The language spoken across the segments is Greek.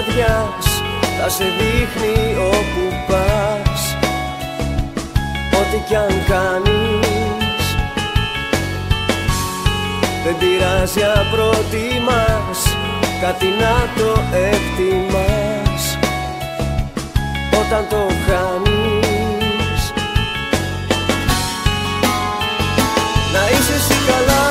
καρδιάς θα σε δείχνει όπου πας. Ό,τι κι αν κάνεις δεν πειράζει αν προτιμάς κάτι να το εκτιμάς. Όταν το χάνεις να είσαι εσύ καλά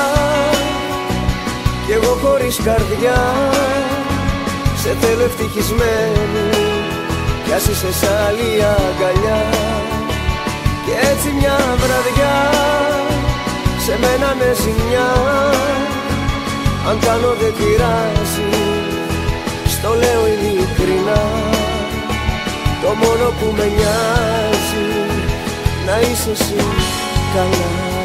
κι εγώ χωρίς καρδιά. Σε θέλω ευτυχισμένη κι ας είσαι σ' άλλη αγκαλιά. Κι έτσι μια βραδιά σε μένα με ζημιά. Αν κάνω δεν πειράζει, στο λέω ειλικρινά. Το μόνο που με νοιάζει να είσαι εσύ καλά.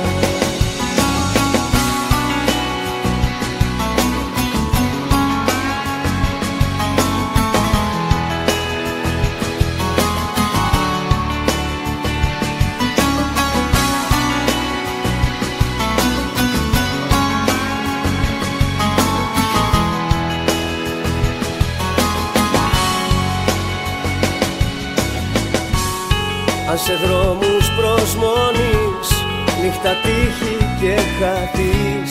Αν σε δρόμους προσμονείς, νύχτα τύχη και χαθείς,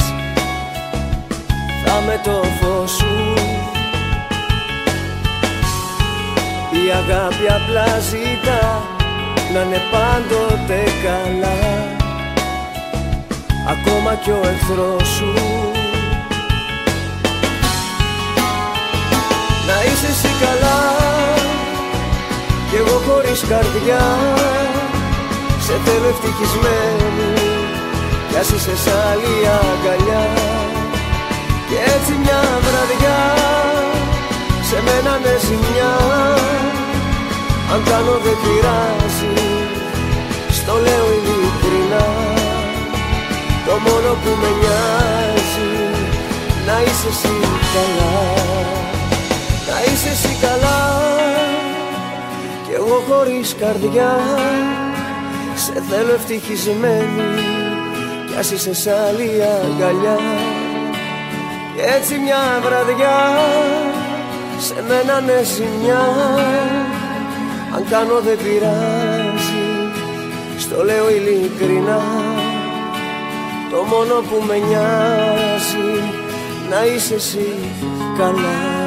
θα με το φως σου. Η αγάπη απλά ζητά να είναι πάντοτε καλά, ακόμα κι ο εχθρός σου. Να είσαι εσύ καλά κι εγώ χωρίς καρδιά. Σε θέλω ευτυχισμένη κι ας είσαι σ' άλλη αγκαλιά. Κι έτσι μια βραδιά σε μένα με ζημιά. Αν κάνω δεν πειράζει, στο λέω ειλικρινά. Το μόνο που με νοιάζει να είσαι εσύ καλά. Να είσαι εσύ καλά κι εγώ χωρίς καρδιά. Σε θέλω ευτυχισμένη κι ας είσαι σ' άλλη αγκαλιά. Κι έτσι μια βραδιά σε μένα με ζημιά. Αν κάνω δεν πειράζει, στο λέω ειλικρινά. Το μόνο που με νοιάζει να είσαι εσύ καλά.